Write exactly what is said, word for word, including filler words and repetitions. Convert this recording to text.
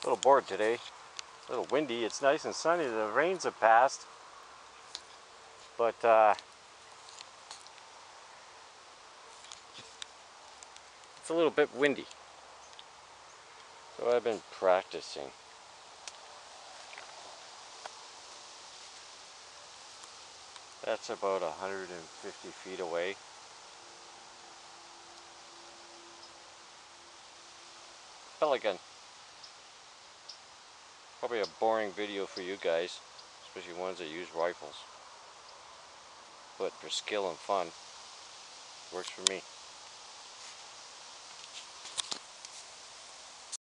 A little bored today. A little windy. It's nice and sunny. The rains have passed. But uh, it's a little bit windy. So I've been practicing. That's about one hundred fifty feet away. Pellet gun. Probably a boring video for you guys, especially ones that use rifles. But for skill and fun, works for me.